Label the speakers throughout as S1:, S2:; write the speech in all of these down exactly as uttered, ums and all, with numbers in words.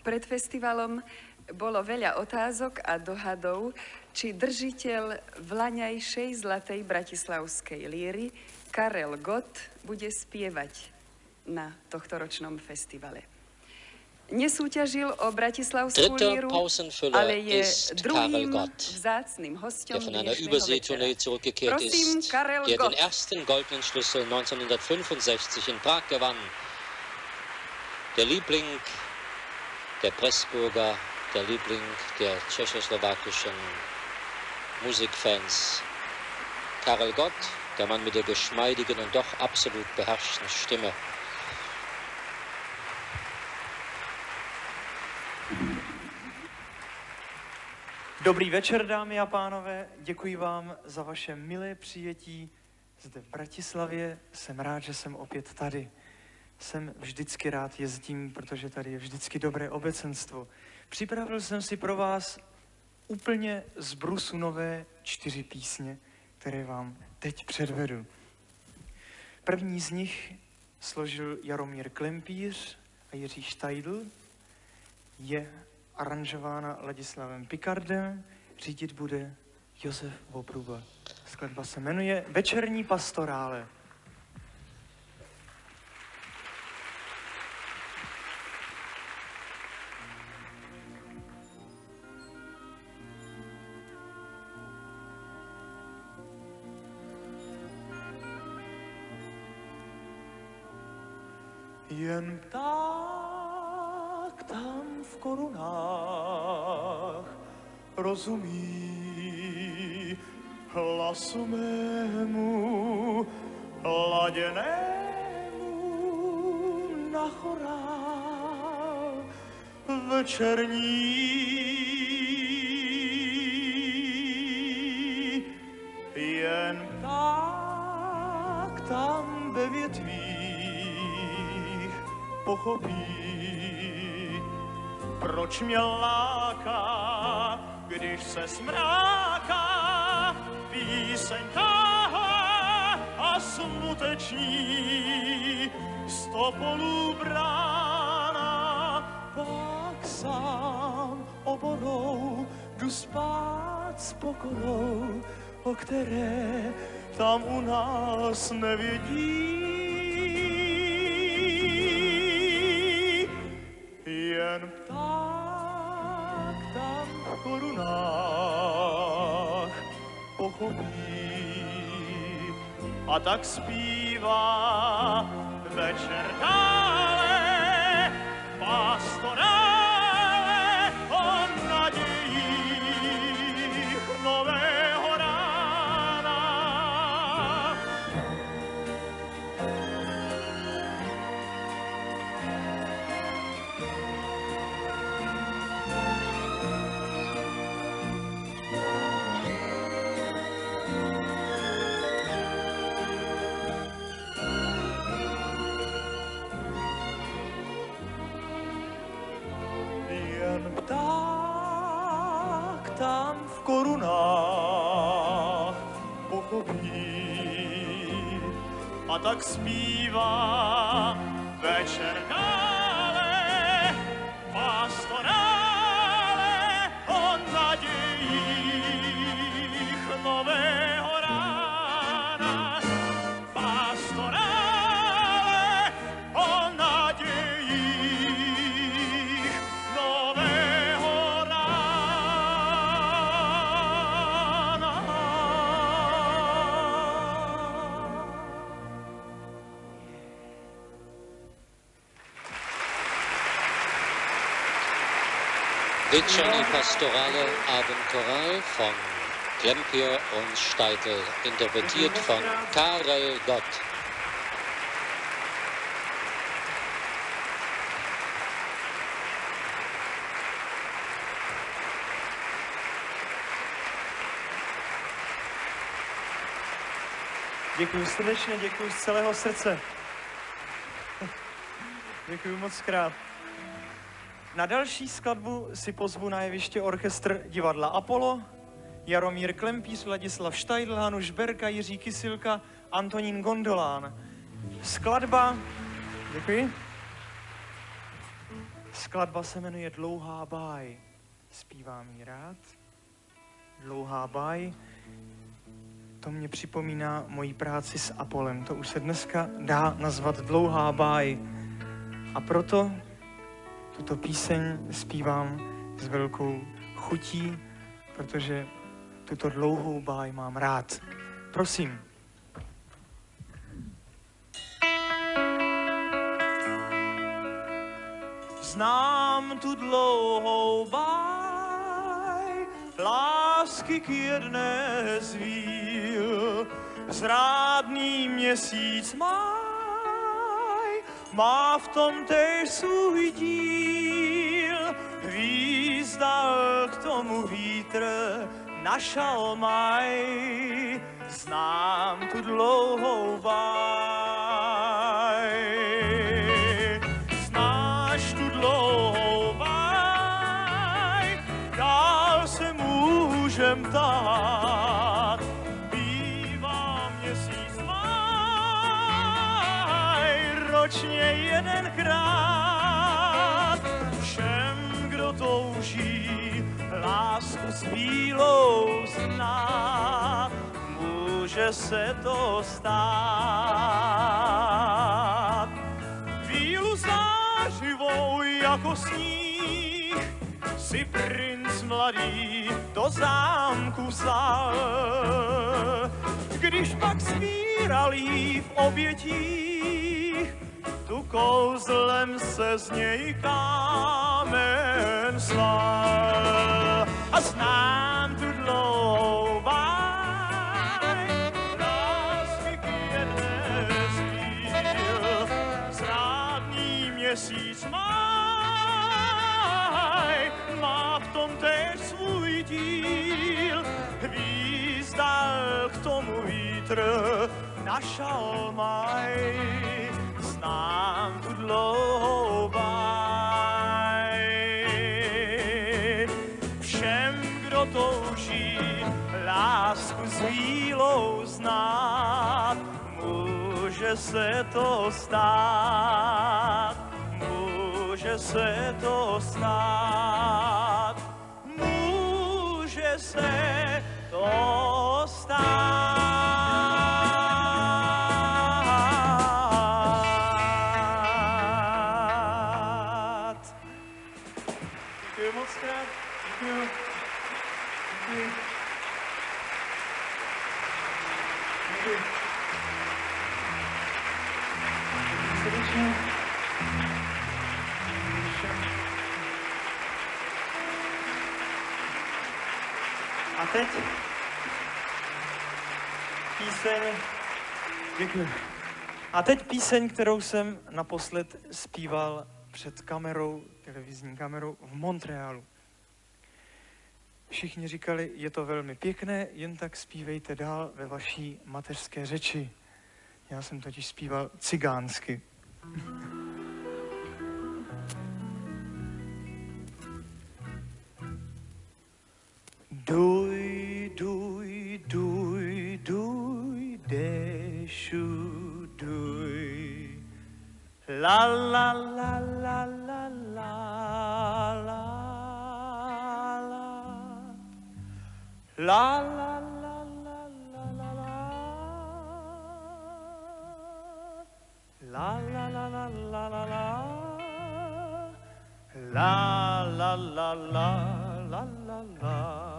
S1: Pred festivalom bolo veľa otázok a dohadov, či držiteľ vlaňajšej zlatej bratislavskej líry Karel Gott bude spievať na tohtoročnom festivale. Nesúťažil o bratislavskú líru, ale je druhým vzácnym hosťom dnešného večera. Prosím, Karel Gott.
S2: Der den ersten goldenen Schlüssel neunzehnhundertfünfundsechzig in Prag gewann. Der Liebling der Pressburger, der Liebling der tschechoslowakischen Musikfans. Karel Gott, der Mann mit der geschmeidigen und doch absolut beherrschten Stimme.
S3: Dobrý večer, dámy a pánové. Děkuji vám za vaše milé přijetí zde v Bratislavě. Jsem rád, že jsem opět tady. Jsem vždycky rád jezdím, protože tady je vždycky dobré obecenstvo. Připravil jsem si pro vás úplně z brusu nové čtyři písně, které vám teď předvedu. První z nich složil Jaromír Klempíř a Jiří Štajdl. Je aranžována Ladislavem Pikardem, řídit bude Josef Vobruba. Skladba se jmenuje Večerní pastorále. Jen pták tam v korunách rozumí hlasu mému laděnému na chorál večerní. Jen pták tam ve větvích pochopí, proč mě láká, když se smráká píseň táhle a smuteční z topolů brána. Pak sám oborou jdu spát s pokorou, o které tam u nás nevědí. Jen pták tam v korunách pochopí a tak zpívá večer dále pastorále o nadějích nového rána. Pták tam v korunách pochopí a tak zpívá večer dále pastorále o nadějích nového rána. Pastorále o nadějích nového rána.
S2: Večerní pastorale Abendchoral von Klempier und Steidl, interpretiert von Karel Gott.
S3: Děkuji srdečně, děkuji z celého srdce. Děkuji moc krát. Na další skladbu si pozvu na jeviště orchestr divadla Apollo, Jaromír Klempíř, Ladislav Štajdl, Hanuš Berka, Jiří Kysilka, Antonín Gondolán. Skladba, děkuji. Skladba se jmenuje Dlouhá báj. Zpívám ji rád. Dlouhá báj. To mě připomíná moji práci s Apolem. To už se dneska dá nazvat Dlouhá báj. A proto tuto píseň zpívám s velkou chutí, protože tuto dlouhou báj mám rád. Prosím. Znám tu dlouhou báj, lásky k jedné z víl. Zrádný měsíc máj, má v tom též svůj díl. Hvízda k tomu vítr našel maj, znám tu dlouhou báj. Znáš tu dlouhou báj, dál se můžem tát. Bývá měsíc máj, ročně jedenkrát. Všem, kdo touží lásku s bílou znát, může se to stát. Bílu zářivou jako sníh si princ mladý do zámku vzal. Když pak svíral jí v obětích, tu kouzlem se z něj kámen slal. A znám tu dlouhou báj, lásky k jedné z víl. Zrádný měsíc máj, má v tom též svůj díl. Hvízda k tomu vítr našel maj, znám tu dlouhou báj. Všem, kdo touží lásku s vílou znát, může se to stát, může se to stát, může se to stát. Děkuji moc krát. Děkuji. Děkuji. Děkuji. Srdečně. A teď píseň, děkuji. A teď píseň, kterou jsem naposled zpíval před kamerou, televizní kamerou v Montrealu. Všichni říkali, je to velmi pěkné, jen tak zpívejte dál ve vaší mateřské řeči. Já jsem totiž zpíval cigánsky. Duj, duj, duj, duj, déšu, duj. La, la, la, la, la, la, la, la. La, la, la, la, la, la, la. La, la, la, la, la, la, la. La, la, la, la, la, la, la.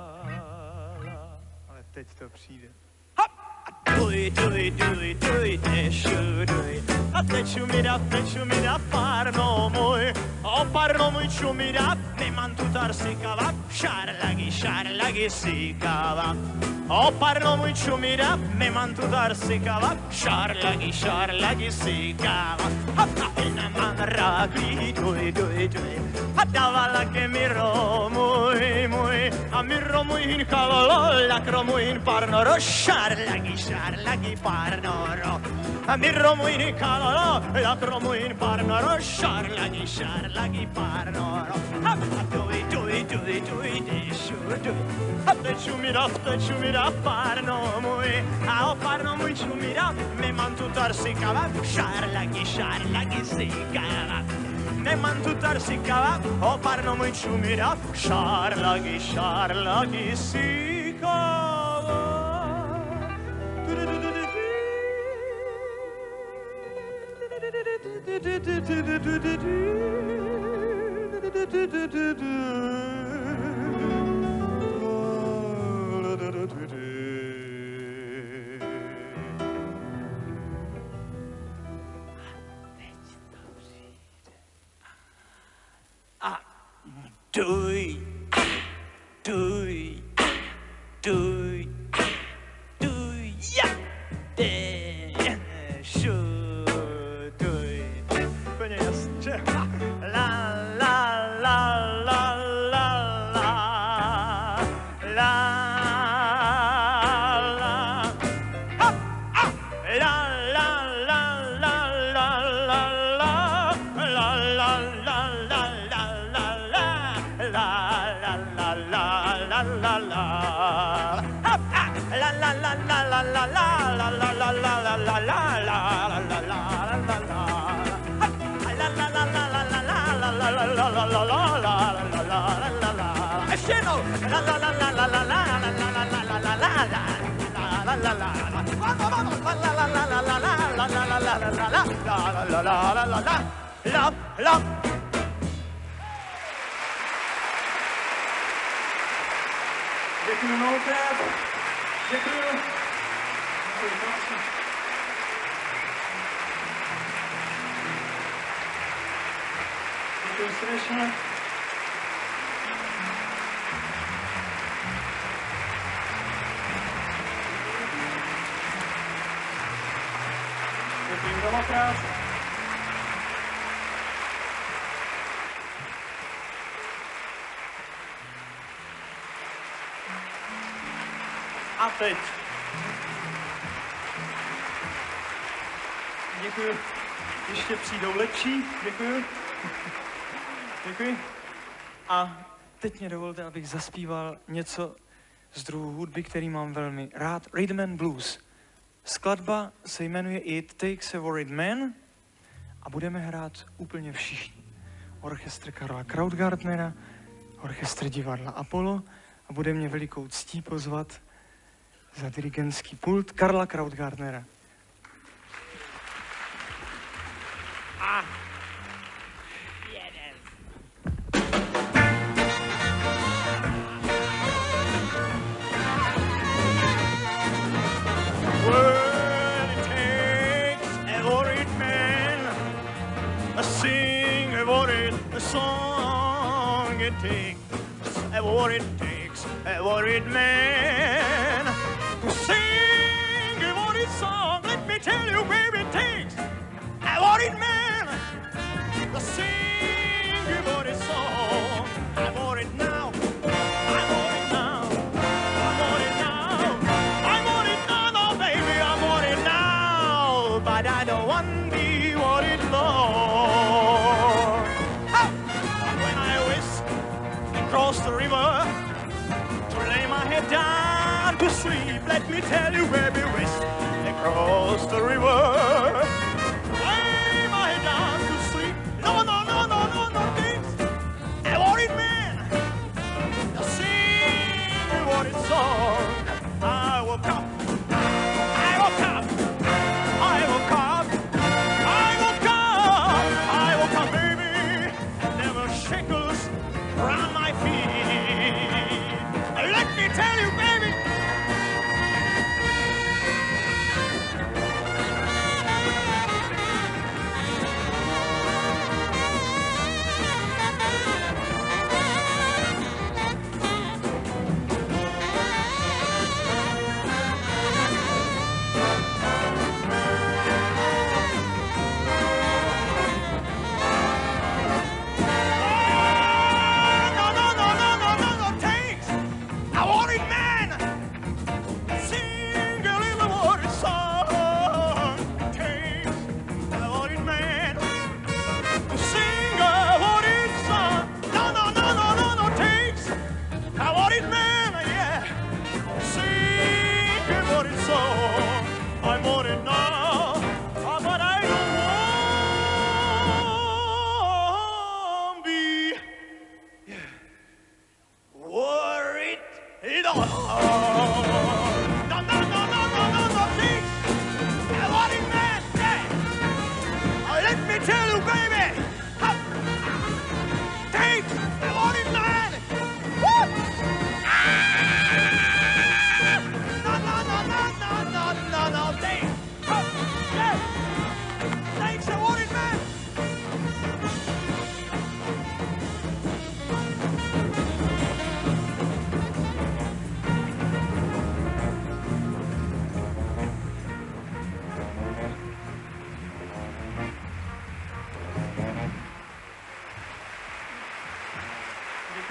S3: Teď to přijde. Hop! Duj, duj, duj, duj, dešu, duj. A teď mi dá, teď mi dá párno můj. O párno můj čumi dá, nemám tu tarsikava. Šarlagi, šarlagi sikava. O párno můj čumi dá, nemám tu tarsikava. Šarlagi, šarlagi sikava. Hop! A nemám ráklí, duj, duj, duj. A dávala ke miro můj, můj. A miro můj hin kalolo, lakro můj hin parnoro. Šarlagi, šarlagi parnoro. A miro můj hin kalolo, lakro můj hin parnoro. Šarlagi, šarlagi parnoro. A duj, duj, duj, duj, dešu, duj. A teču mi dá, teču mi dá parno můj. A o parno můj ču mi dá, nemám tu tarsikava. Šarlagi, šarlagi sikava. nemam tu tarsika, o parno moj čumira, šarlagi, šarlagi sikava. Duj, duj, duj, duj, ja, de, šu, duj. Úplně jasný, že? La, la, la, la, la, la, la, la, ha, ha, la, la, la, la, la, la, la, la, la, la, la, la, la, la, la, la, la, la, la, ha, ha, la, la, la, la, la, la, la, la, la, la, la, la, la, la, la, la, la, la, Děkuji mnohokrát. Děkuji. Děkuji srdečně. Děkuji mnohokrát. A teď. Děkuji. Ještě přijdou lepší. Děkuji. Děkuji. A teď mě dovolte, abych zaspíval něco z druhu hudby, který mám velmi rád. Rhythm and Blues. Skladba se jmenuje It Takes a Worried Man a budeme hrát úplně všichni. Orchestr Karla Krautgartnera, orchestr divadla Apollo a bude mě velikou ctí pozvat za dirigentský pult Karla Krautgartnera. A jeden. Well, it takes a worried man to sing a worried song. It takes a worried, takes a worried man to sing a worried song. Let me tell you, baby, it takes a worried man to sing a worried song. I'm worried now. I'm worried now. I'm worried now. I'm worried now, no, baby. I'm worried now. But I don't want to be worried long. Oh, when I whisk across the river to lay my head down to sleep, let me tell you, baby, whisk across the river. Lay my head down to sleep. No, no, no, no, no, no, things. A worried man to sing a worried song. I woke up. I woke up. I woke up. I woke up. I woke up, baby. There were shekels around my feet. Let me tell you, baby.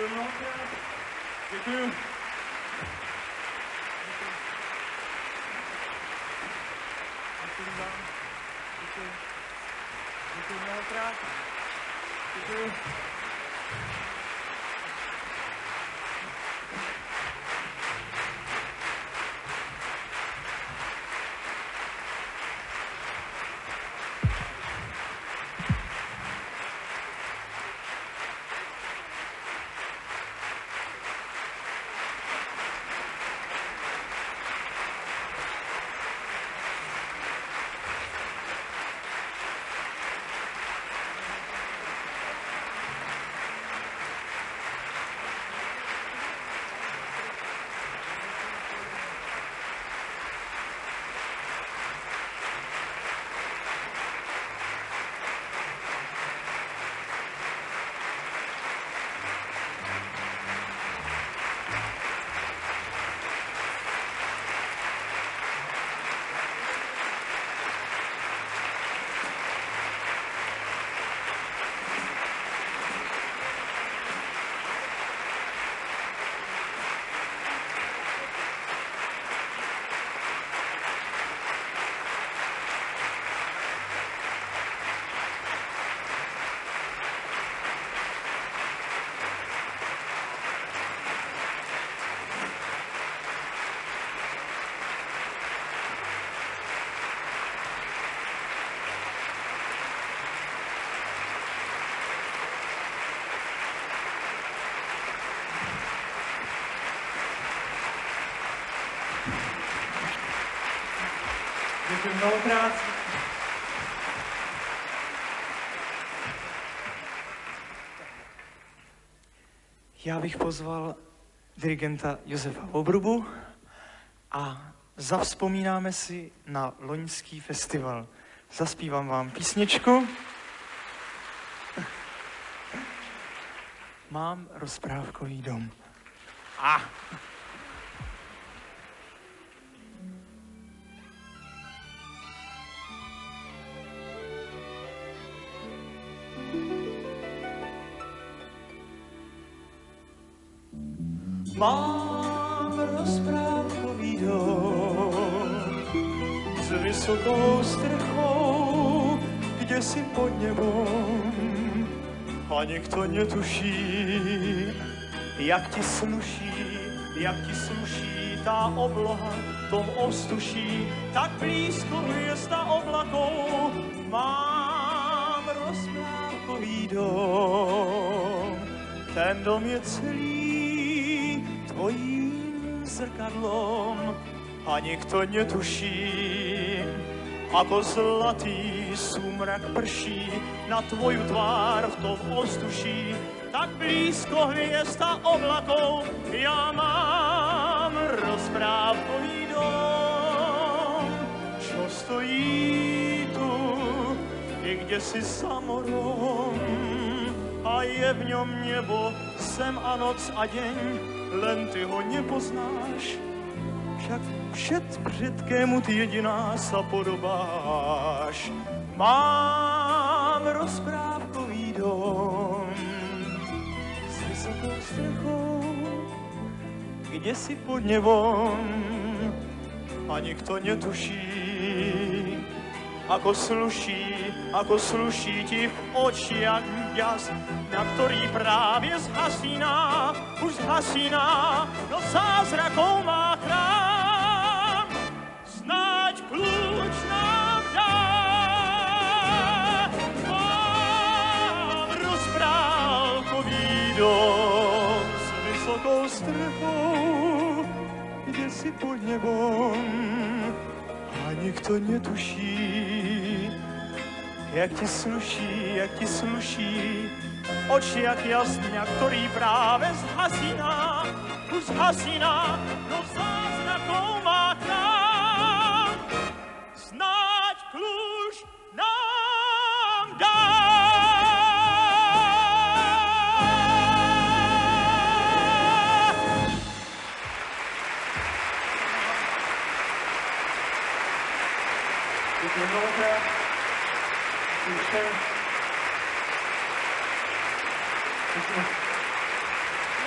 S3: Děkuji mnohokrát. Děkuji. Děkuji vám. Děkuji. Děkuji mnohokrát. Děkuji. Děkuji mnohokrát. Já bych pozval dirigenta Josefa Obrubu a zavzpomínáme si na loňský festival. Zaspívám vám písničku. Mám rozprávkový dom. A. Ah. Mám rozprávkový dom s vysokou strechou, kde si pod nebom a nikto netuší, jak ti sluší, jak ti sluší ta obloha tom ovzduší, tak blízko hvězda oblakov. Mám rozprávkový dom, ten dom je celý tvojím zrkadlom a nikto netuší, ako zlatý súmrak prší na tvoju tvár v tom ovzduší, tak blízko hviezda oblakov. Ja mám rozprávkový dom, čo stojí tu, i kde si za morom, a je v ňom nebo, sem a noc a deň, len ty ho nepoznáš, však všet všetkému ty jediná sa podobáš. Mám rozprávkový dom s vysokou strechou, kde si pod nebom a nikto netuší, ako sluší, ako sluší ti v očiach jas, na ktorý práve zhasíná, už zhasíná, no zázrakov má chrám. Snáď kľúč nám dá, mám rozprávkový dom s vysokou strechou, kde si pod nebom a nikto netuší, jak ti sluší, jak ti sluší oči jak jasňa, ktorý práve zhasíná, už zhasíná, no zázrakov má chrám. Snáď kľúč nám dá. Děkuji mnohokrát. Děkuji.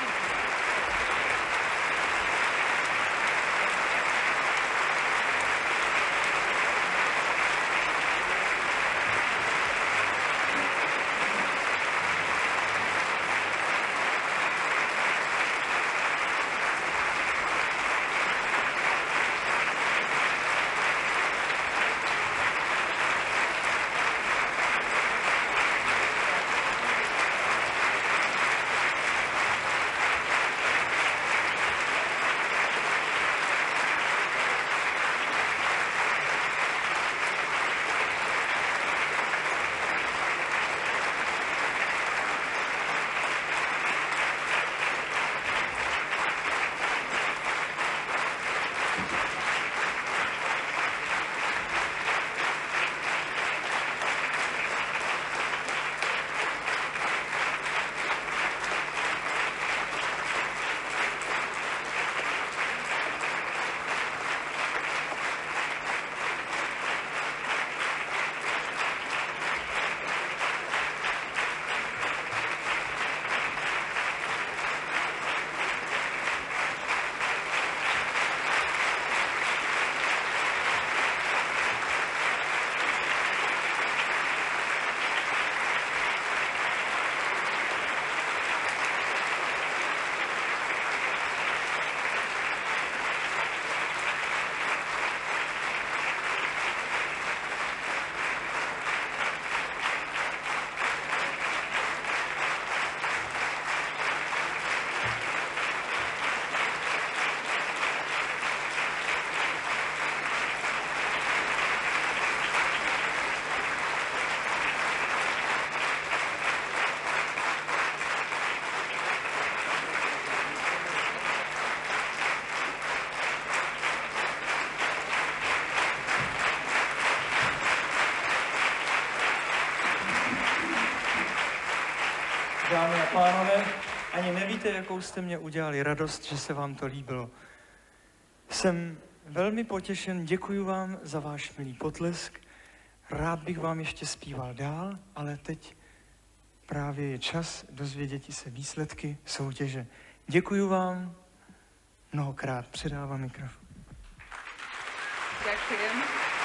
S3: Dámy a pánové, ani nevíte, jakou jste mě udělali radost, že se vám to líbilo. Jsem velmi potěšen, děkuji vám za váš milý potlesk. Rád bych vám ještě zpíval dál, ale teď právě je čas dozvědět se výsledky soutěže. Děkuji vám mnohokrát. Předávám mikrofon.
S1: Ďakujem.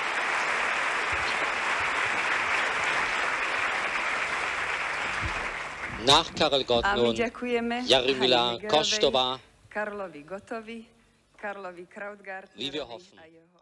S2: Nach Karel Gott
S1: A my
S2: nun
S1: ďakujeme
S2: Jarmila
S1: Hani Megerovej,
S2: Kostová,
S1: Karlovi Gottovi, Karlovi Krautgartnerovi
S2: wie wir hoffen.
S1: a jeho